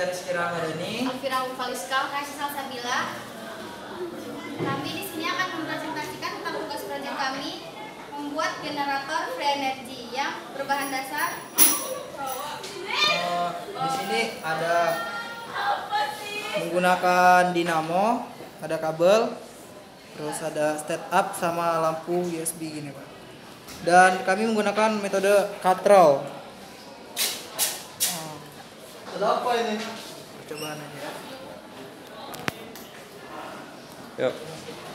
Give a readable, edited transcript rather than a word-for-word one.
Rizky Ramadhani, Alfira Ulfaliska, Kasih Salsabila. Kami di sini akan mempresentasikan tentang tugas proyek kami membuat generator free energy yang berbahan dasar. Di sini ada menggunakan dinamo, ada kabel, terus ada step up sama lampu USB gini Pak. Dan kami menggunakan metode katrol. Ada apa ini? Percobaan aja. Yuk.